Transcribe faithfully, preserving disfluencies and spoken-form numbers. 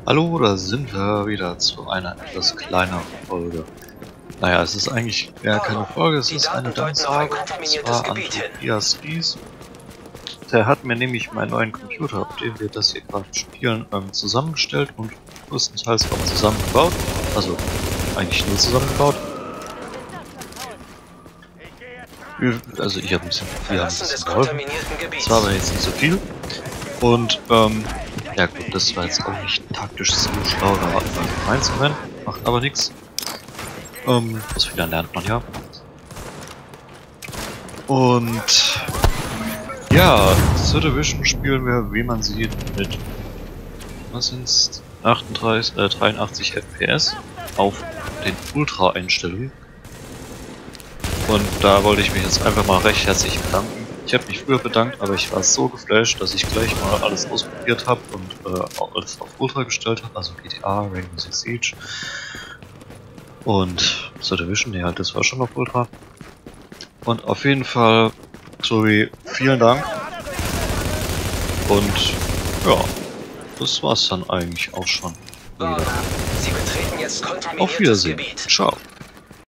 Hallo, da sind wir wieder zu einer etwas kleineren Folge. Naja, es ist eigentlich eher keine Folge, es ist eine Danksage. Und zwar an Tobias Gies. Der hat mir nämlich meinen neuen Computer, auf dem wir das hier gerade spielen, ähm, zusammengestellt und größtenteils auch zusammengebaut. Also eigentlich nur zusammengebaut. Also ich habe ein bisschen, wir haben ein bisschen geholfen. Das war aber jetzt nicht so viel. Und ähm, ja gut, das war jetzt auch nicht taktisch so schlau, da reinzurennen, macht aber nichts. Ähm, aus Fehlern lernt man ja. Und ja, The Division spielen wir, wie man sieht, mit was sind's? achtunddreißig, äh, dreiundachtzig F P S auf den Ultra-Einstellungen. Und da wollte ich mich jetzt einfach mal recht herzlich bedanken. Ich habe mich früher bedankt, aber ich war so geflasht, dass ich gleich mal alles ausprobiert habe und äh, alles auf Ultra gestellt habe, also G T A, Rainbow Six Siege und The Division, ja, das war schon auf Ultra. Und auf jeden Fall, Zoe, vielen Dank. Und ja, das war's dann eigentlich auch schon wieder. Sie betreten jetzt kontaminiertes Auf Wiedersehen. Gebiet. Ciao.